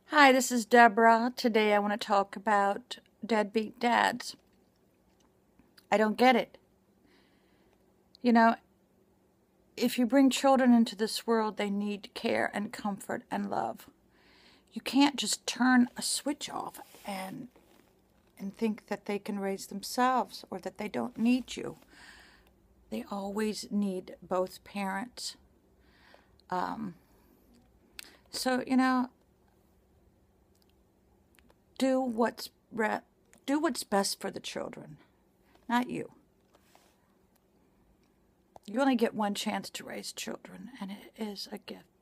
Hi, this is Deborah. Today I want to talk about deadbeat dads. I don't get it. You know, if you bring children into this world, they need care and comfort and love. You can't just turn a switch off and think that they can raise themselves or that they don't need you. They always need both parents. So, do what's best for the children, not you. You only get one chance to raise children, and it is a gift.